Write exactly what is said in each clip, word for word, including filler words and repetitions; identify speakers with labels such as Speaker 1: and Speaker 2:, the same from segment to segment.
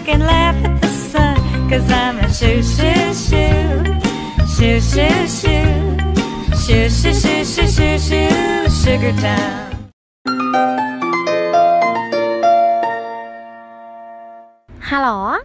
Speaker 1: can laugh at the sun, 'cause I'm a shoo shoo shoo, shoo shoo shoo, shoo shoo shoo shoo shoo shoo, Sugar Town.
Speaker 2: Hello.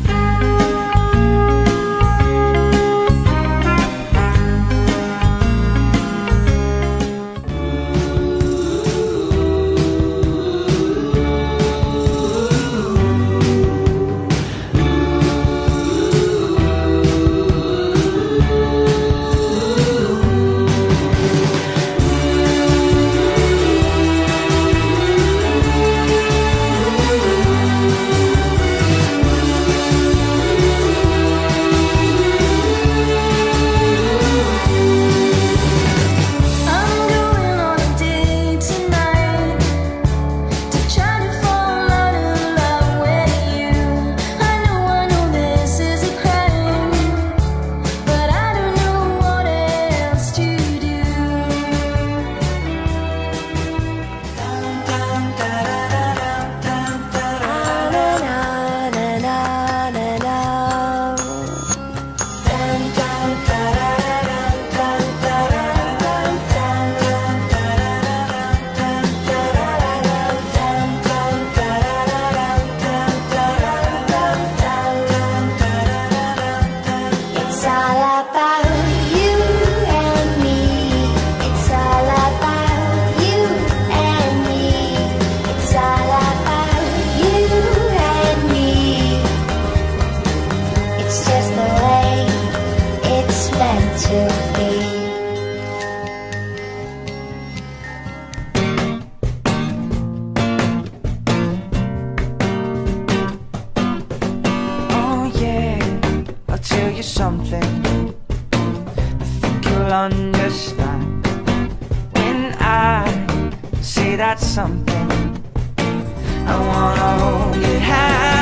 Speaker 3: Something I think you'll understand when I say that something. I wanna hold your hand.